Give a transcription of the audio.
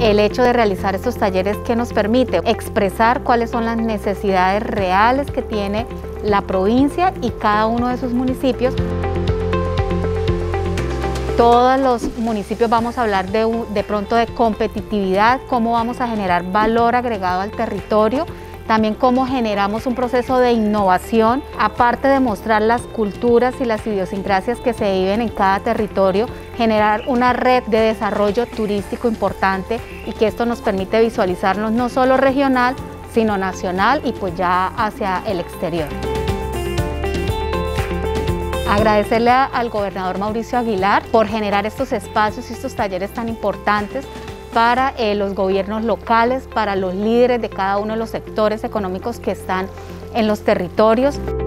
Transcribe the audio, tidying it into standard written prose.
el hecho de realizar estos talleres que nos permite expresar cuáles son las necesidades reales que tiene la provincia y cada uno de sus municipios. Todos los municipios vamos a hablar de pronto de competitividad, cómo vamos a generar valor agregado al territorio, también cómo generamos un proceso de innovación, aparte de mostrar las culturas y las idiosincrasias que se viven en cada territorio, generar una red de desarrollo turístico importante y que esto nos permite visualizarnos no solo regional, sino nacional y pues ya hacia el exterior. Agradecerle al gobernador Mauricio Aguilar por generar estos espacios y estos talleres tan importantes para los gobiernos locales, para los líderes de cada uno de los sectores económicos que están en los territorios.